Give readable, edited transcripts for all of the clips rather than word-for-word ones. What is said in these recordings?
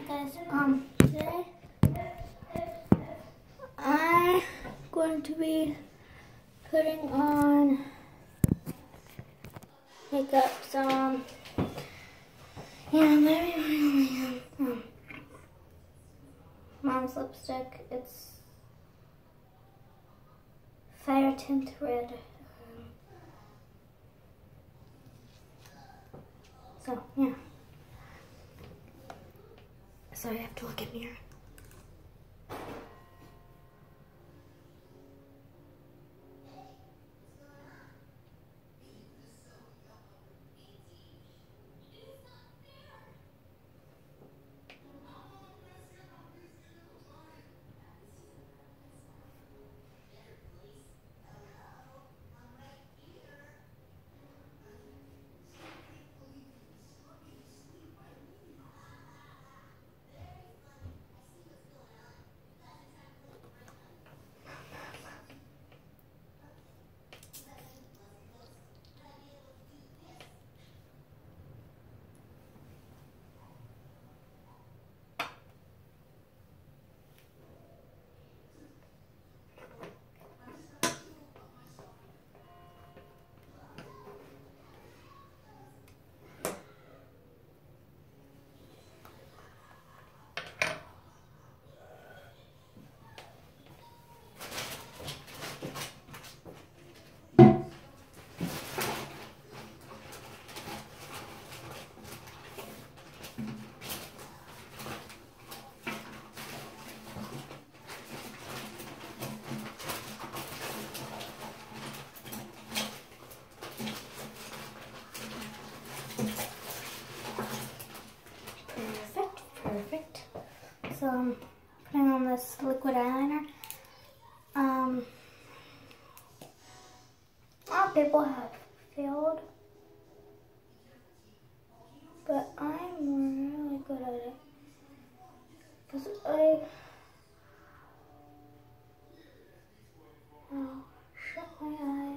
guys, today I'm going to be putting on makeup, some, mom's lipstick. It's Fire Tint Red. So, yeah. Sorry, I have to look in mirror. Perfect. So I'm putting on this liquid eyeliner. A lot of people have failed, but I'm really good at it because I shut my eye.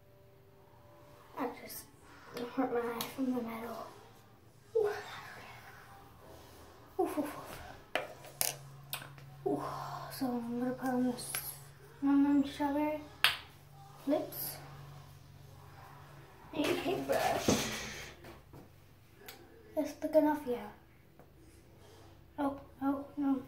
I just hurt my eye from the metal. So I'm gonna put on this strawberry lips and a paintbrush. That's thick enough, yeah. Oh no.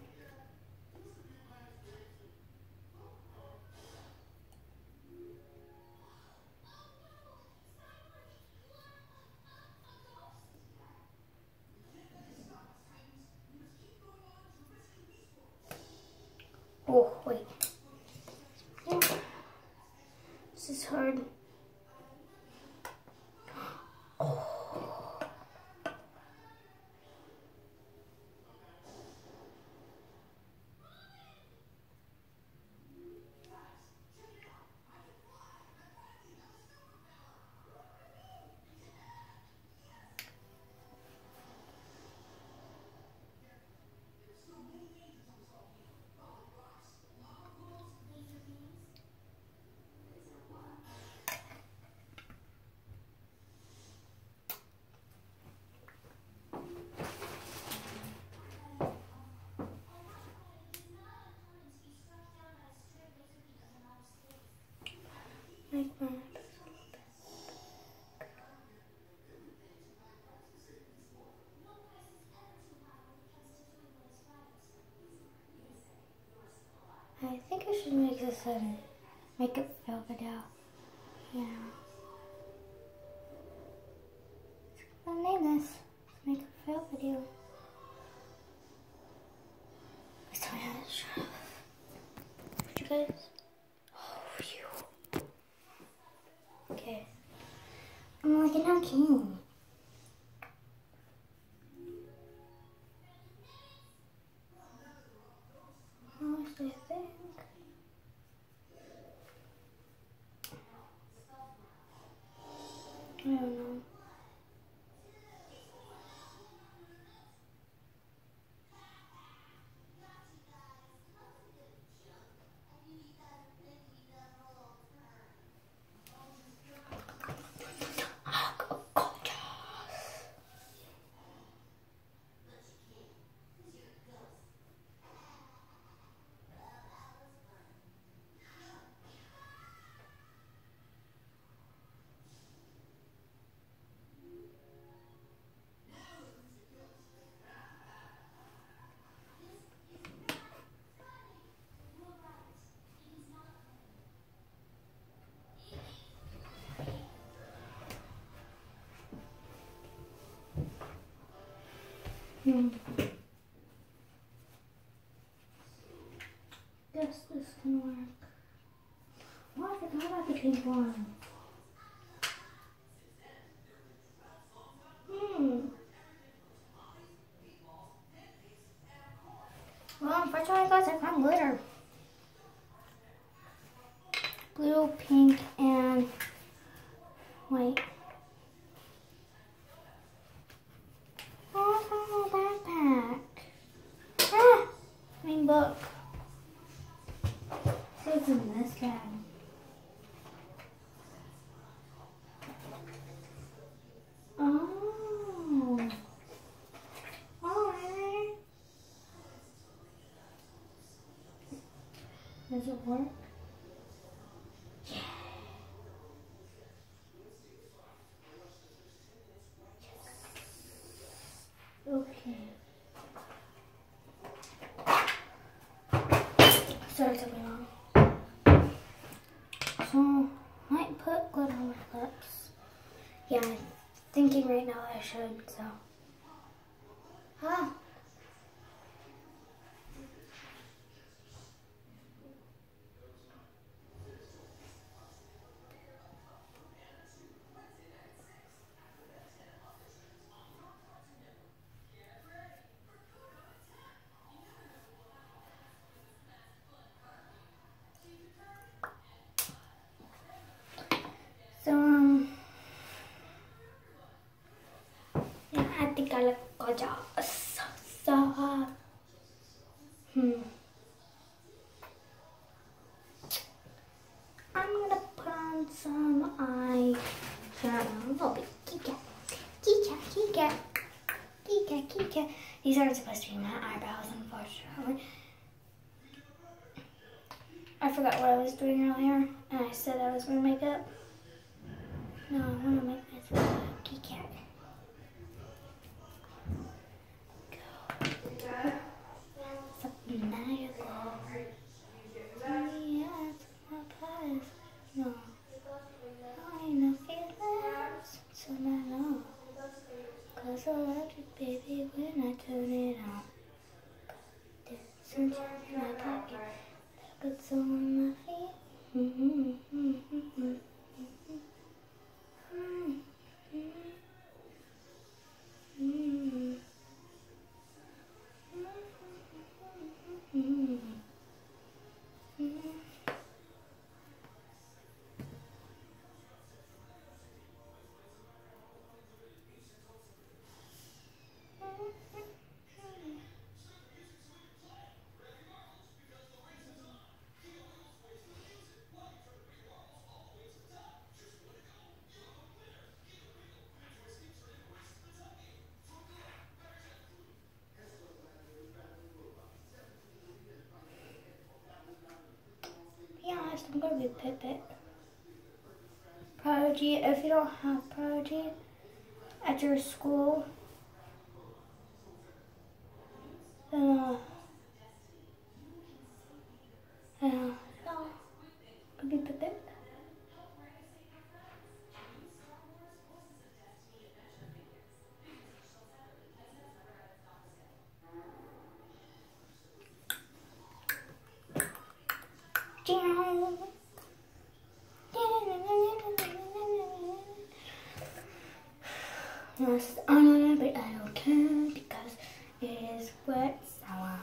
Oh, wait. Yeah. This is hard. Oh. Like that. I think I should make this a makeup fail video. Yeah. I'll name this makeup fail video. Let's try how to show off. You guys? Oh, phew. Okay. I'm like an king. Honestly, I think. I don't know. Guess this can work. Oh, I forgot about the pink one. Well, unfortunately, guys, I found glitter. Blue, pink, and white. Oh, I found a backpack. Ah! I mean, book. What's in this bag? Oh. Alright. Does it work? Yeah. Okay. Sorry, took me long. So, might put glitter on my lips. Yeah, I'm thinking right now I should, so. Ah. So, yeah, I think I look gorgeous. So, I'm gonna put on some eyeshadow. Oh, big Kit Kat. These aren't supposed to be my eyebrows, unfortunately. I forgot what I was doing earlier, and I said I was wearing makeup. No, I want to make myself a Kit Kat. Something magical. No. I ain't no feelings, so I know. Cause I love you, baby, when I turn it on. There's sunshine in my pocket, good soul on my feet. Be honest, I'm gonna be Pipit. Prodigy, if you don't have Prodigy at your school, then no, could be Pipit. Yes, I know, but I don't care because it is what I want.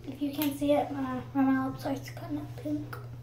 If you can't see it, my mouth starts kind of pink.